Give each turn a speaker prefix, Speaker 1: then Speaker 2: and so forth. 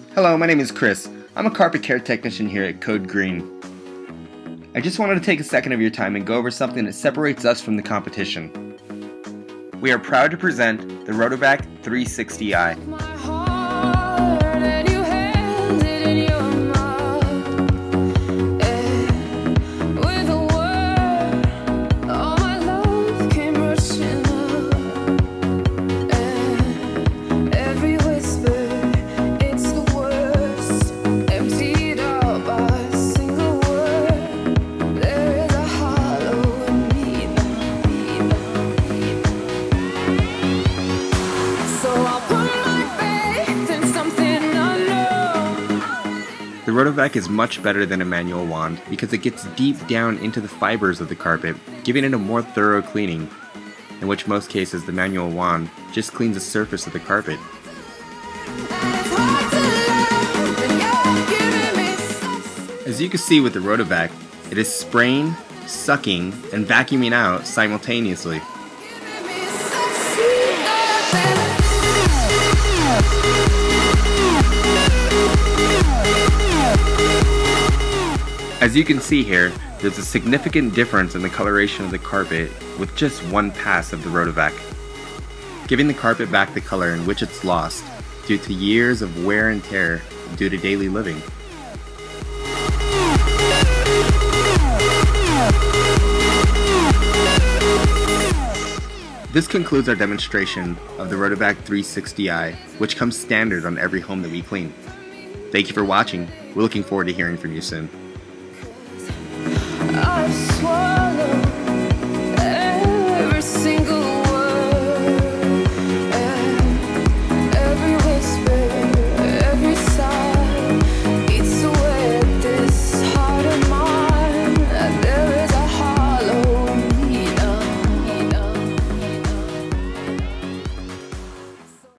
Speaker 1: Hello, my name is Chris. I'm a carpet care technician here at Code Green. I just wanted to take a second of your time and go over something that separates us from the competition. We are proud to present the Rotovac 360i. The Rotovac is much better than a manual wand because it gets deep down into the fibers of the carpet, giving it a more thorough cleaning, in which most cases the manual wand just cleans the surface of the carpet. As you can see with the Rotovac, it is spraying, sucking, and vacuuming out simultaneously. As you can see here, there's a significant difference in the coloration of the carpet with just one pass of the Rotovac, giving the carpet back the color in which it's lost due to years of wear and tear due to daily living. This concludes our demonstration of the Rotovac 360i, which comes standard on every home that we clean. Thank you for watching. We're looking forward to hearing from you soon. I swore